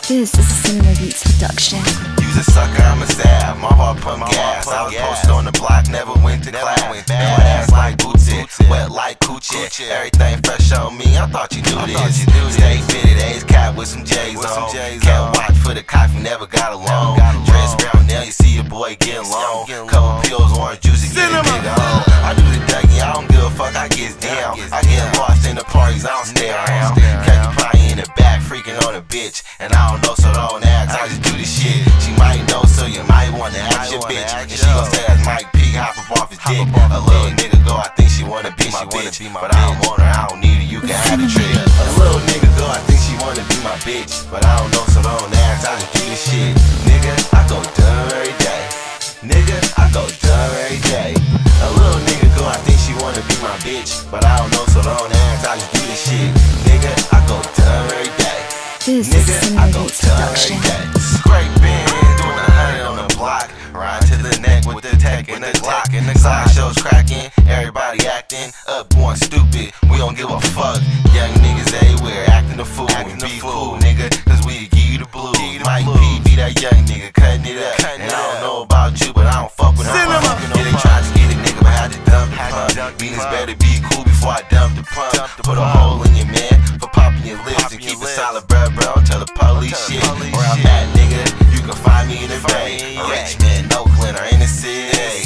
This is a Cinema Beats production. You's a sucker, I'm a stab. My heart pump gas. I was posted on the block, never went to class. Bad ass like Bootsy, wet like Coochie. Everything fresh on me, I thought you knew this. Stay fitted, A's cap with some J's on. Can't watch for the coffee, never got along. Dress brown now, you see your boy getting long. Couple pills, orange juice, to get a nigga on. I do the Dougie, I don't give a fuck, I get down. I get lost in the parties, I don't stay around. Catch you probably in the back, freaking on a bitch. And I don't know, so don't ask, I just do this shit. She might know, so you might wanna ask your bitch. And she gon' say that's Mike P, hop up off his dick. A little nigga go, I think she wanna be my bitch. But I don't want her, I don't need her, you can have the trick. A little nigga go, I think she wanna be my bitch. But I don't know, so don't ask, I just do this shit. Nigga, I go dumb every day. Nigga, I go dumb every day. A little nigga go, I think she wanna be my bitch. But I don't know, so don't ask, I just do this shit. Nigga, I go dumb every day. This is Nigga, a I Cinema go Beats dumb production. every day. Scraping, doing 100 on the block. Ride to the neck with the tech and the Glock. And the sideshows cracking, everybody acting up, going stupid. We don't give a fuck. Young niggas everywhere acting the fool. And be cool, nigga, cause we give you the blues. Mike P, be that young nigga cutting it up. And I don't know about you, but I don't fuck with her. Yeah, they tried to get it, nigga, but had to dump the pump. Means better be cool before I dump the pump. Put a hole in your man for popping your lips and keep it solid, bruh. Don't tell the police shit. Where I'm at, nigga, you can find me in the Bay. A rich man, Oakland, or in the city.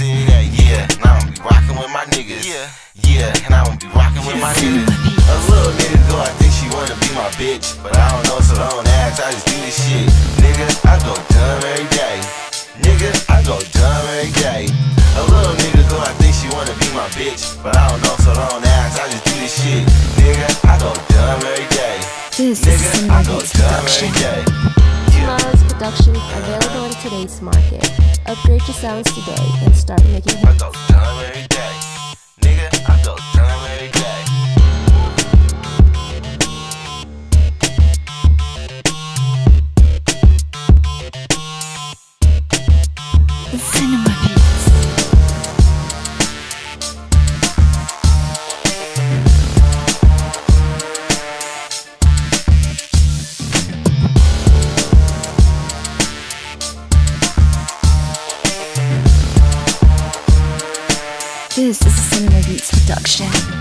Yeah, and I'm gonna be rocking with my niggas. Yeah, and I'm gonna be rocking with my niggas. A little nigga go, I think she wanna be my bitch. But I don't know, so don't ask, I just do this shit. Nigga, I go dumb every day. Nigga, I go dumb every day. A little nigga go, I think she wanna be my bitch. But I don't know, so don't ask, I just do this shit. Nigga, I go dumb every day. This is a Nigga, Cinema I go Beats dumb production. every day. Tomorrow's production available in today's market. Upgrade your sounds today and start making I hits. go dumb every day. Nigga, I go dumb every day. Cinema Beats. This is a Cinema Beats production.